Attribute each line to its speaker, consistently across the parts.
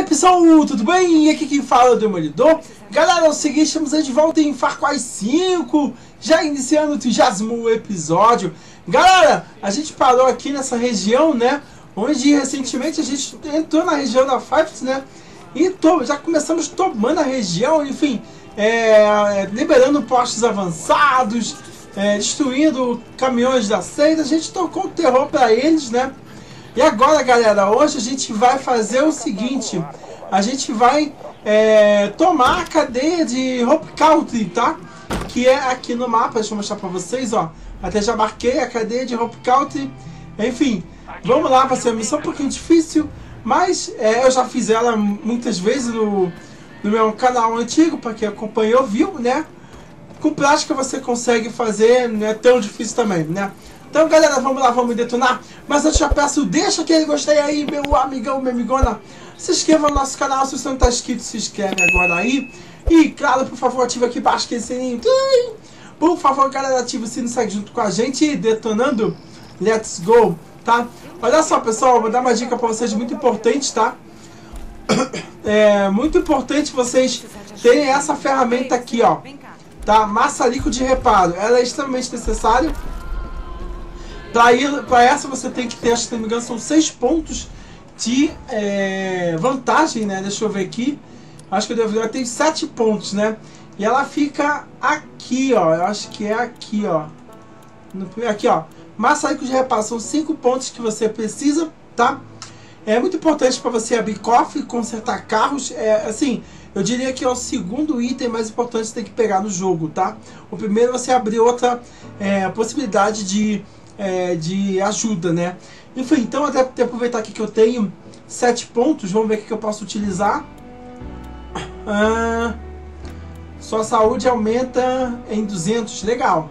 Speaker 1: pessoal, tudo bem? E aqui quem fala é o Demolidor. Galera, é o seguinte, estamos aí de volta em Far Cry 5, já iniciando o 30º episódio. Galera, a gente parou aqui nessa região, né? Onde recentemente a gente entrou na região da Fifth, né? E já começamos tomando a região, enfim, liberando postos avançados, destruindo caminhões da seita. A gente tocou o terror para eles, né? E agora, galera, hoje a gente vai fazer o seguinte: a gente vai tomar a cadeia de Hope Country, tá? Que é aqui no mapa, deixa eu mostrar pra vocês, ó. Até já marquei a cadeia de Hope Country. Enfim, vamos lá, vai ser uma missão um pouquinho difícil, mas eu já fiz ela muitas vezes no meu canal antigo, para quem acompanhou, viu, né? Com prática você consegue fazer, não é tão difícil também, né? Então, galera, vamos lá, vamos detonar. Mas antes, já peço, deixa aquele gostei aí, meu amigão, minha amigona. Se inscreva no nosso canal, se você não está inscrito, se inscreve agora aí. E, claro, por favor, ativa aqui embaixo aquele sininho. Por favor, galera, ativa o sino e segue junto com a gente, detonando. Let's go, tá? Olha só, pessoal, vou dar uma dica para vocês muito importante, tá? É muito importante vocês terem essa ferramenta aqui, ó. Tá? Maçarico de reparo. Ela é extremamente necessária. Para essa você tem que ter, acho que se não me engano, são 6 pontos de vantagem, né? Deixa eu ver aqui. Acho que eu tenho 7 pontos, né? E ela fica aqui, ó. Eu acho que é aqui, ó. Aqui, ó. Maçarico de reparo. São 5 pontos que você precisa, tá? É muito importante para você abrir cofre, consertar carros. Assim, eu diria que é o segundo item mais importante que você tem que pegar no jogo, tá? O primeiro é você abrir outra possibilidade de ajuda, né? Enfim, então até aproveitar aqui que eu tenho 7 pontos, vamos ver o que eu posso utilizar. Sua saúde aumenta em 200, legal.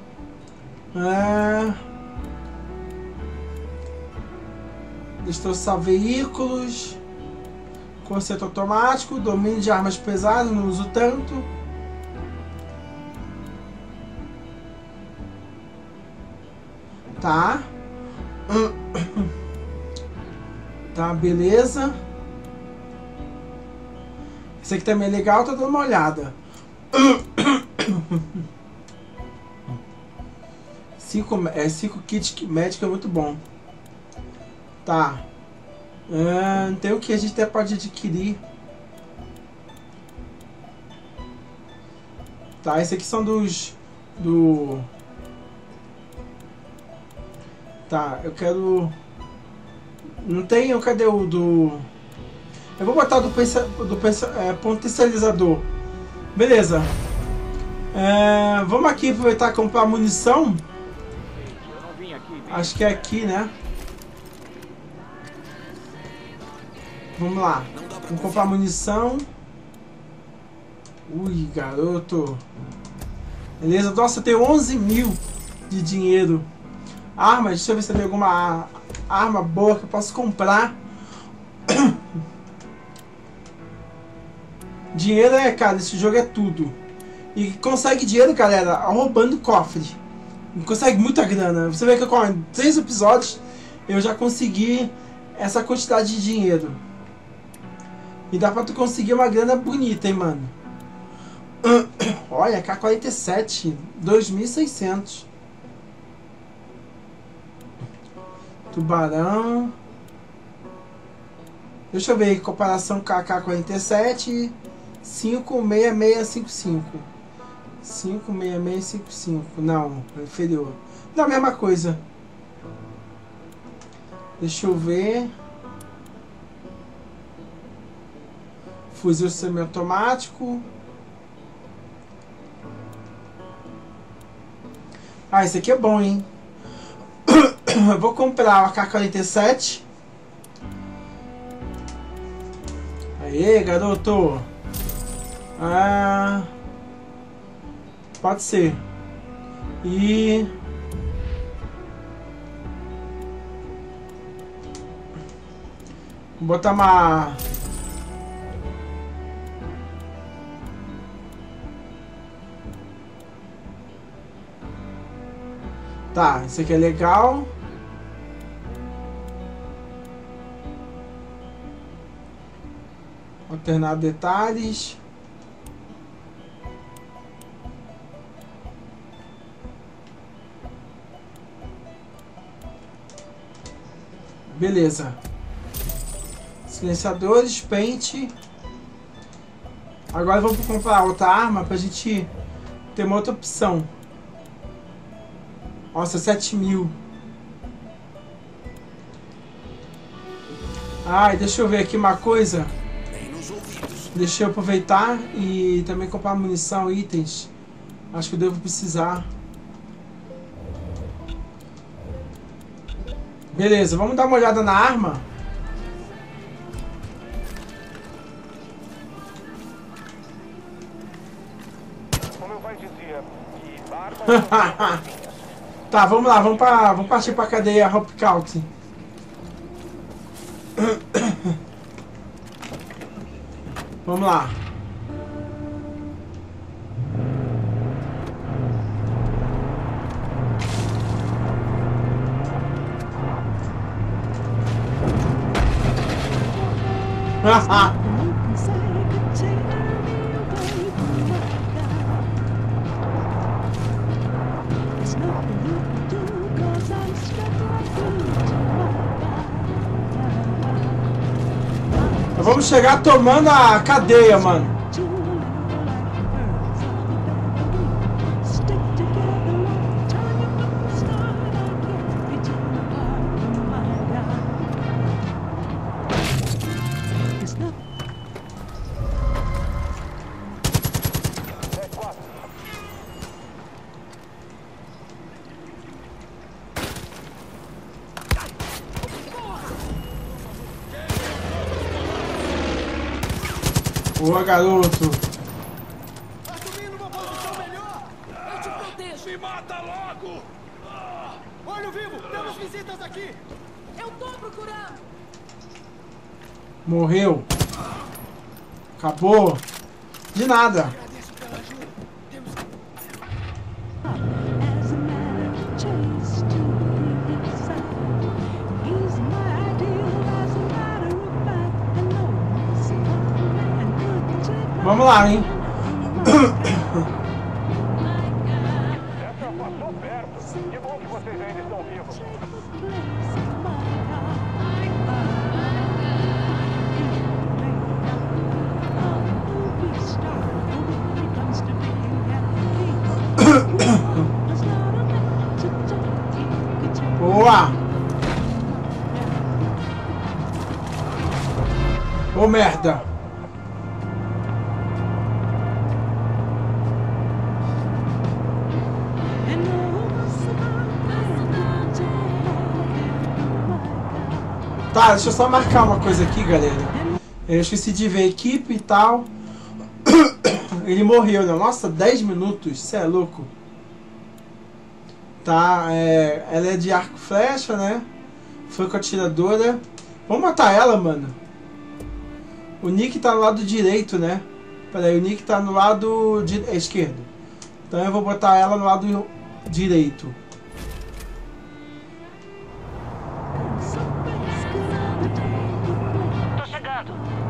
Speaker 1: Destroçar veículos, conserto automático, domínio de armas pesadas, não uso tanto. Tá. Tá, beleza. Esse aqui também é legal, tá dando uma olhada. 5 kits médico é muito bom. Tá. Tem o que a gente até pode adquirir. Tá, esse aqui são Tá, eu quero... Não tem, cadê o do... Eu vou botar do potencializador. Beleza. Vamos aqui aproveitar e comprar munição. Acho que é aqui, né? Vamos lá. Vamos comprar munição. Ui, garoto. Beleza. Nossa, eu tenho 11 mil de dinheiro. Armas, deixa eu ver se tem alguma arma boa que eu posso comprar. Dinheiro cara, esse jogo é tudo. E consegue dinheiro, galera, roubando cofre. Consegue muita grana. Você vê que com 3 episódios eu já consegui essa quantidade de dinheiro. E dá pra tu conseguir uma grana bonita, hein, mano. Olha, K-47, 2.600. Tubarão. Deixa eu ver aí, comparação com a K-47. 56655. 56655. Não, é inferior. Não, a mesma coisa. Deixa eu ver. Fuzil semiautomático. Esse aqui é bom, hein? Eu vou comprar o AK-47. Aê, garoto. Pode ser. E... Vou botar uma... Tá, isso aqui é legal. Alternar detalhes. Beleza. Silenciadores, pente. Agora vamos comprar outra arma pra gente ter uma outra opção. Nossa, 7.000. Ai, deixa eu ver aqui uma coisa. Deixa eu aproveitar e também comprar munição, itens. Acho que eu devo precisar. Beleza, vamos dar uma olhada na arma. Tá, vamos lá, vamos partir pra cadeia Hop Count. Vamos lá. Vamos chegar tomando a cadeia, mano. Boa, garoto.
Speaker 2: Assumindo uma posição melhor. Eu te protejo. Me mata logo. Olho vivo, temos visitas aqui. Eu tô procurando.
Speaker 1: Morreu. Acabou. De nada.
Speaker 2: Agradeço pela ajuda. Temos
Speaker 1: Vamos lá, hein?
Speaker 3: Essa passou perto. Que bom que vocês ainda estão vivos.
Speaker 1: Boa! Ô, merda! Tá, deixa eu só marcar uma coisa aqui, galera. Eu esqueci de ver a equipe e tal. Ele morreu, né? Nossa, 10 minutos, cê é louco. Tá, ela é de arco e flecha, né? Foi com a atiradora. Vamos matar ela, mano. O Nick tá no lado direito, né? Pera aí, o Nick tá no lado esquerdo. Então eu vou botar ela no lado direito.
Speaker 4: Tô chegando.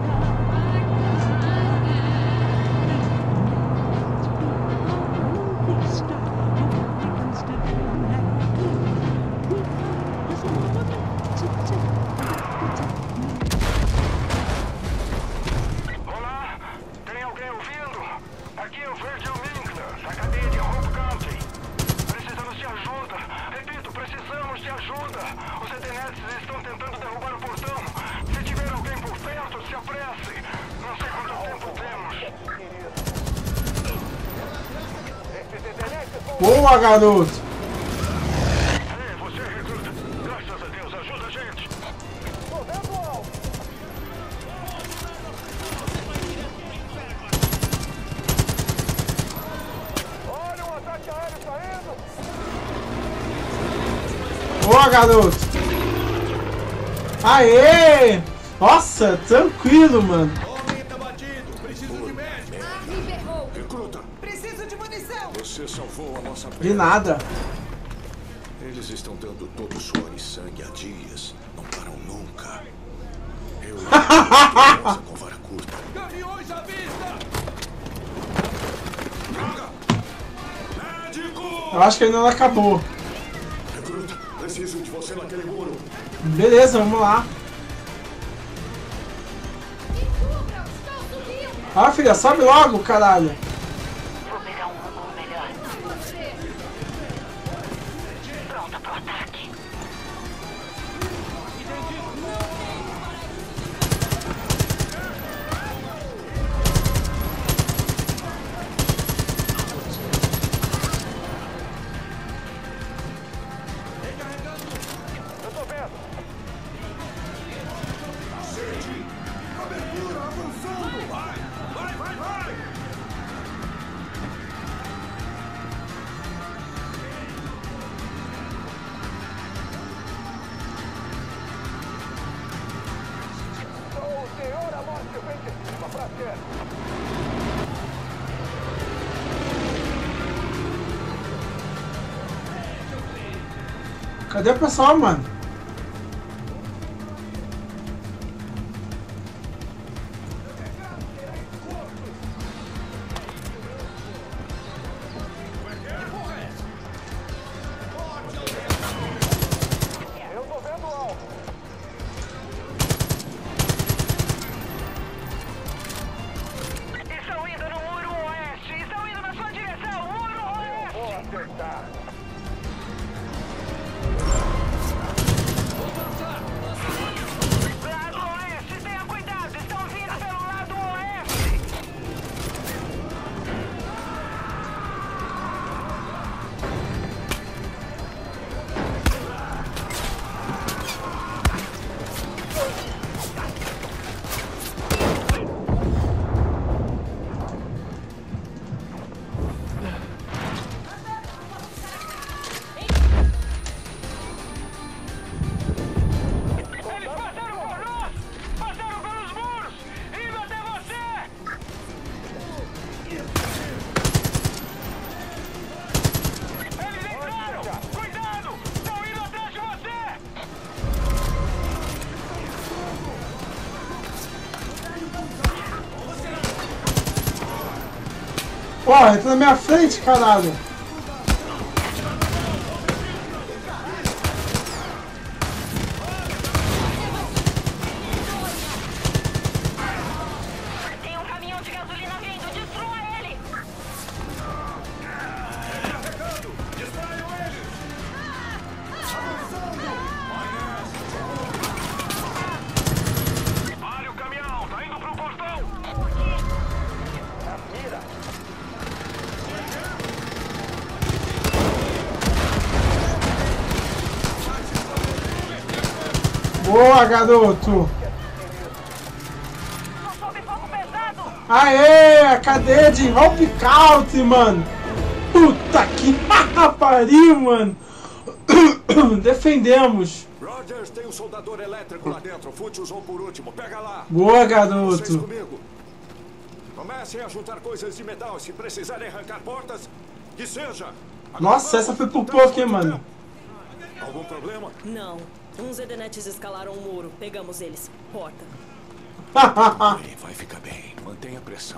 Speaker 3: Olá, tem alguém ouvindo? Aqui é o Virgil Winkler, da cadeia de Hope Country. Precisamos de ajuda. Repito, precisamos de ajuda. Os Edenetes estão tentando derrubar o portão. Se tiver alguém por perto, se apresse. Não sei quanto tempo temos. Esses Edenetes vão...
Speaker 1: Boa, garoto!
Speaker 3: Ei, você recruta. Graças a Deus, ajuda a gente. Tô vendo algo. Olha o ataque aéreo saindo.
Speaker 1: Boa, garoto! Aê! Nossa, tranquilo, mano.
Speaker 2: Homem tá batido. Preciso de médico.
Speaker 5: Me ferrou.
Speaker 6: Recruta,
Speaker 5: Preciso de munição.
Speaker 6: você salvou a nossa
Speaker 1: De
Speaker 6: pele.
Speaker 1: nada.
Speaker 6: Eles estão dando todo suor e sangue há dias. Não param nunca. Eu criança com vara curta.
Speaker 1: Eu acho que ainda não acabou.
Speaker 6: Recruta, preciso de você naquele muro.
Speaker 1: Beleza, vamos lá. Ah, filha, sobe logo, caralho.
Speaker 4: Vou pegar um rumo melhor. Pronta pro ataque.
Speaker 3: Eu tô vendo.
Speaker 6: Abertura avançando. Vai.
Speaker 3: Sou o senhor Amorte, vem de cima pra quê?
Speaker 1: Cadê o pessoal, mano?
Speaker 3: Eu tô vendo algo.
Speaker 4: Estão indo no muro oeste. Estão indo na sua direção. Muro oeste.
Speaker 3: Vou acertar.
Speaker 4: Lado oeste. Tenha cuidado. Estão vindo pelo lado oeste. Eles passaram por nós. Passaram pelos muros. Indo até você. Eles entraram. Cuidado. Estão indo atrás de você.
Speaker 1: Porra, tá na minha frente, caralho.
Speaker 4: Tem um caminhão de gasolina vindo. Destrua ele.
Speaker 3: Pare o caminhão, tá indo pro portão. Mira.
Speaker 1: Boa, garoto.
Speaker 4: Não sobe fogo pesado.
Speaker 1: Aê, a cadeia de Hope Country, mano. Puta que pariu, mano. Defendemos.
Speaker 6: Rogers, tem um soldador elétrico lá dentro. Fute usou por último. Pega lá.
Speaker 1: Boa,
Speaker 6: Vocês
Speaker 1: garoto.
Speaker 6: comigo. Comecem a juntar coisas de metal. Se precisarem arrancar portas, que seja.
Speaker 1: Nossa, essa foi por pouco, hein, mano.
Speaker 6: Algum problema?
Speaker 7: Não. Uns Edenetes escalaram o muro. Pegamos eles. Porta.
Speaker 6: Vai ficar bem. Mantenha a pressão.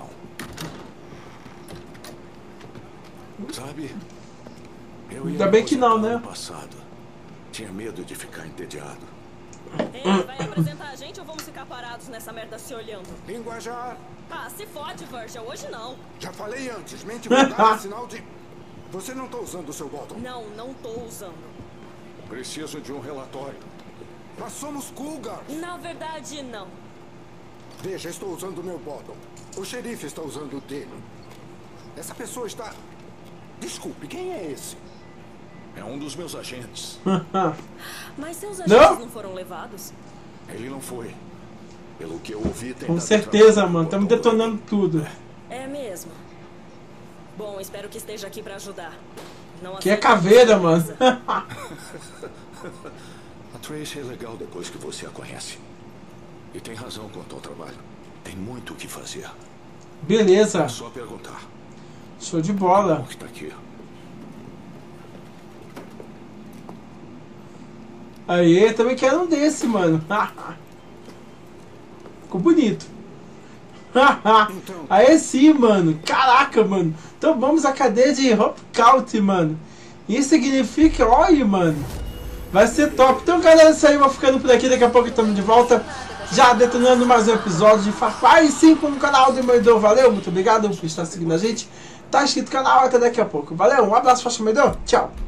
Speaker 6: Sabe? Eu ia
Speaker 1: Ainda bem que não,
Speaker 6: aposentar
Speaker 1: né?
Speaker 6: no passado. Tinha medo de ficar entediado.
Speaker 7: Ei, vai apresentar a gente ou vamos ficar parados nessa merda se olhando?
Speaker 8: Linguajar.
Speaker 7: Ah, se fode, Virgil. Hoje não.
Speaker 8: Já falei antes, mente vulgar é sinal de... Você não tá usando o seu bottom.
Speaker 7: Não tô usando.
Speaker 6: Preciso de um relatório.
Speaker 8: Nós somos Cougars.
Speaker 7: Na verdade, não.
Speaker 8: Veja, estou usando o meu bottom. O xerife está usando o dele. Essa pessoa está... Desculpe, quem é esse?
Speaker 6: É um dos meus agentes.
Speaker 7: Mas seus agentes não foram levados?
Speaker 6: Ele não foi. Pelo que eu ouvi, tem
Speaker 1: Com
Speaker 6: dado
Speaker 1: certeza,
Speaker 6: trabalho
Speaker 1: mano.
Speaker 6: no
Speaker 1: Estamos
Speaker 6: bottom
Speaker 1: detonando tudo.
Speaker 7: É mesmo. Bom, espero que esteja aqui pra ajudar. Não
Speaker 1: Que é
Speaker 7: aceito
Speaker 1: caveira,
Speaker 7: essa
Speaker 1: mano.
Speaker 7: coisa.
Speaker 6: A Tracy é legal depois que você a conhece. E tem razão quanto ao trabalho. Tem muito o que fazer.
Speaker 1: Beleza.
Speaker 6: É só perguntar.
Speaker 1: Show de bola.
Speaker 6: Bom que tá aqui.
Speaker 1: Aí, também quero um desse, mano. Ficou bonito. Aí sim, mano. Caraca, mano. Então vamos à cadeia de Hope Country, mano. Isso significa, olha, mano, vai ser top. Então, galera, isso aí, eu vou ficando por aqui. Daqui a pouco estamos de volta, já detonando mais um episódio de Far Cry 5 no canal do Demolidor. Valeu, muito obrigado por estar seguindo a gente. Tá inscrito no canal, até daqui a pouco. Valeu, um abraço, Faixa Demolidor, tchau.